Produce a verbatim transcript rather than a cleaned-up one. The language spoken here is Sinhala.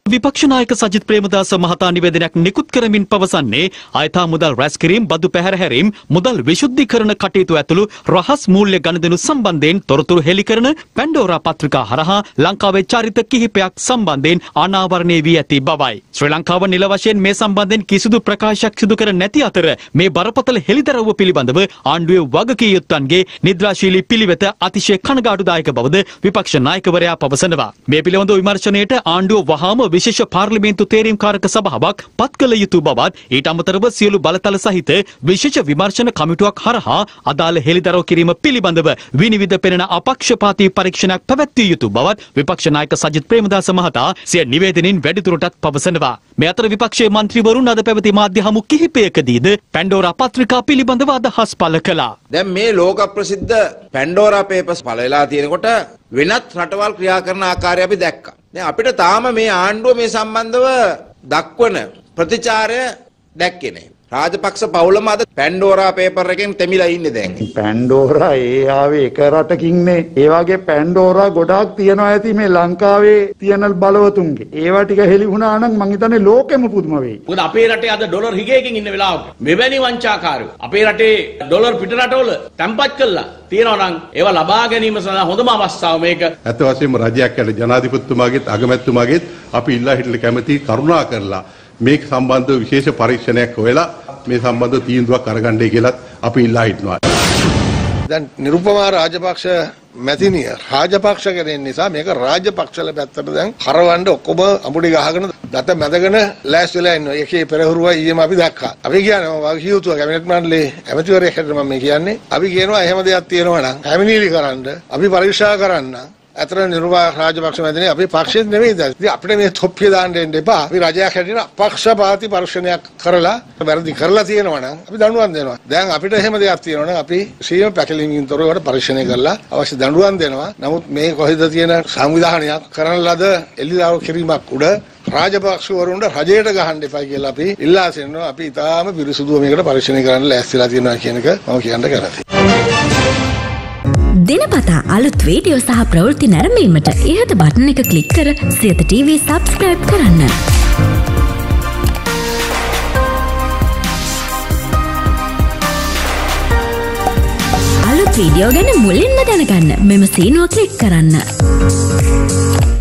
විපක්ෂ නායක සජිත් ප්‍රේමදාස මහතා නිවේදනයක් නිකුත් කරමින් පවසන්නේ අයථා මුදල් රැස් කිරීම, බදු පැහැර හැරීම, මුදල් විශුද්ධීකරණ කටයුතු ඇතුළු රහස් මූල්‍ය ගනුදෙනු සම්බන්ධයෙන් තොරතුරු හෙළි කරන පැන්ඩෝරා පත්‍රිකා හරහා ලංකාවේ චරිත කිහිපයක් සම්බන්ධයෙන් අනාවරණය වී ඇති බවයි. ශ්‍රී ලංකාව නිල වශයෙන් මේ සම්බන්ධයෙන් කිසිදු ප්‍රකාශයක් සිදු කර නැති අතර මේ බරපතල හෙළිදරව්ව පිළිබඳව ආණ්ඩුවේ වගකී යුත්තන්ගේ නිද්‍රාශීලී පිළිවෙත අතිශය කනගාටුදායක බවද විපක්ෂ නායකවරයා පවසනවා. මේ පිළිබඳව විමර්ශනයට ආණ්ඩුව වහාම විශේෂ පාර්ලිමේන්තු තේරීම්කාරක සභාවක් පත් කළ යුතු බවත්, ඊට අමතරව සියලු බලතල සහිත විශේෂ විමර්ශන කමිටුවක් හරහා අදාළ හෙළිදරව් කිරීම පිළිබඳව විනිවිද පෙනෙන අපක්ෂපාතී පරීක්ෂණයක් පැවැත්විය යුතු බවත් විපක්ෂ නායක සජිත් ප්‍රේමදාස මහතා සිය නිවේදනයෙන් වැඩිදුරටත් පවසනවා. මේ අතර විපක්ෂයේ මන්ත්‍රීවරුන් අද පැවති මාධ්‍ය හමු කිහිපයකදීද පැන්ඩෝරා පත්‍රිකා පිළිබඳව අදහස් පළ කළා. දැන් මේ ලෝක ප්‍රසිද්ධ පැන්ඩෝරා පේපර්ස් පළ වෙලා තියෙනකොට වෙනත් රටවල් ක්‍රියා කරන ආකාරය අපි දැක්කා. දැන් අපිට තාම මේ ආණ්ඩුව මේ සම්බන්ධව දක්වන ප්‍රතිචාරය දැක්කේ නැහැ. රාජපක්ෂ පවුලම අද පැන්ඩෝරා පේපර් එකෙන් තෙමිලා ඉන්නේ දැන්. පැන්ඩෝරා ඒ ආවේ එක රටකින්නේ. ඒ වගේ පැන්ඩෝරා ගොඩාක් තියනවා ඇති මේ ලංකාවේ තියෙන බලවතුන්ගේ. ඒවා ටික හෙලි වුණා නම් මං හිතන්නේ ලෝකෙම පුදුම වෙයි. මොකද අපේ රටේ අද ඩොලර් හිගයකින් ඉන්න වෙලාවක මෙවැනි වංචාකාරයෝ අපේ රටේ ඩොලර් පිට රටවල තැන්පත් කළා තියෙනවා නම් ඒවා ලබා ගැනීම සඳහා හොඳම අවස්ථාව මේක. ඇත්ත වශයෙන්ම රජයක් ඇල ජනාධිපතිතුමාගෙත් අගමැතිතුමාගෙත් අපි ඉල්ලා හිටලා කැමති කරුණා කරලා මේක සම්බන්ධව විශේෂ පරීක්ෂණයක් හොයලා මේ සම්බන්ධ තීන්දුවක් අරගන්නයි කියලා අපි ඉල්ලා හිටනවා. දැන් නිරුපමා රාජපක්ෂ මැතිනිය රාජපක්ෂ කෙනෙක් නිසා මේක රාජපක්ෂල පැත්තට දැන් කරවන්න ඔක්කොම අමුඩි ගහගෙන දත මැදගෙන ලෑස්තිලා ඉන්නවා. ඒකේ පෙරහුරුවා ඊයේම අපි දැක්කා. අපි කියන්නේ වගකීතුව කැබිනට් මණ්ඩලයේ ඇමතිවරයෙක් හැටියට මම මේ කියන්නේ. අපි කියනවා එහෙම දෙයක් තියෙනවා නම් පැමිණිලි කරන්න, අපි පරීක්ෂා කරන්න. අතර නිර්වාහ රාජපක්ෂ මැදිනේ අපි පක්ෂෙත් නෙවෙයි දැන්. ඉතින් අපිට මේ තොප්පිය දාන්න දෙන්න එපා. අපි රජයක් හැටියට අපක්ෂපාතී පරීක්ෂණයක් කරලා වැරදි කරලා තියෙනවා නම් අපි දඬුවම් දෙනවා. දැන් අපිට එහෙම දෙයක් තියෙනවා නම් අපි සීම පැකලින්ගින් තොරව ඒකට පරීක්ෂණය කරලා අවශ්‍ය දඬුවම් දෙනවා. නමුත් මේ කොහෙද තියෙන සංවිධානයක් කරන ලද එල්ලිලාව කිරීමක් උඩ රාජපක්ෂවරුන්ට රජයට ගහන්න එපා කියලා අපි ඉල්ලා සිටිනවා. අපි ඊටාම පිරිසුදුව මේකට පරීක්ෂණය කරන්න ලෑස්තිලා තියෙනවා කියන එක මම කියන්න කැමතියි. දිනපතා අලුත් වීඩියෝ සහ ප්‍රවෘත්ති නැරඹීමට ඉහත බටන් එක ක්ලික් කර සියත ටීවී සබ්ස්ක්‍රයිබ් කරන්න. අලුත් වීඩියෝ ගැන මුලින්ම දැනගන්න මෙම සීනුව ක්ලික් කරන්න.